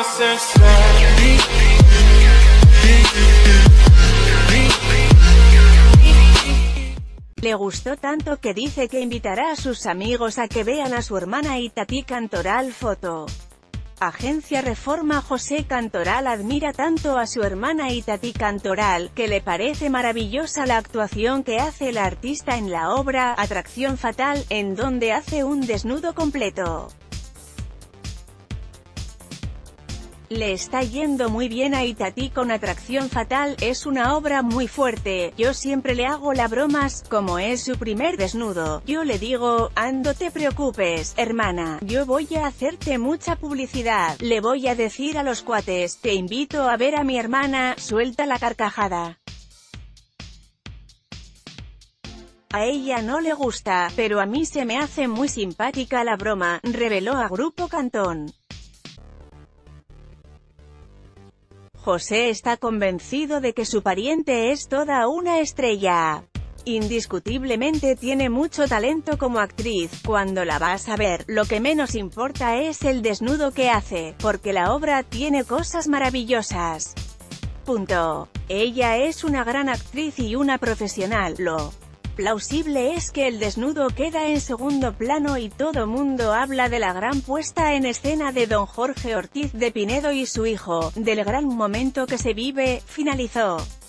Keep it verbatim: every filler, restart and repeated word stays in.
Le gustó tanto que dice que invitará a sus amigos a que vean a su hermana Itatí Cantoral. Foto. Agencia Reforma. José Cantoral admira tanto a su hermana Itatí Cantoral, que le parece maravillosa la actuación que hace el artista en la obra Atracción Fatal, en donde hace un desnudo completo. Le está yendo muy bien a Itatí con Atracción Fatal, es una obra muy fuerte. Yo siempre le hago la bromas, como es su primer desnudo. Yo le digo, ando te preocupes, hermana, yo voy a hacerte mucha publicidad. Le voy a decir a los cuates, te invito a ver a mi hermana, suelta la carcajada. A ella no le gusta, pero a mí se me hace muy simpática la broma, reveló a Grupo Cantón. José está convencido de que su pariente es toda una estrella. Indiscutiblemente tiene mucho talento como actriz. Cuando la vas a ver, lo que menos importa es el desnudo que hace, porque la obra tiene cosas maravillosas. Punto. Ella es una gran actriz y una profesional. Lo plausible es que el desnudo queda en segundo plano y todo mundo habla de la gran puesta en escena de don Jorge Ortiz de Pinedo y su hijo, del gran momento que se vive, finalizó.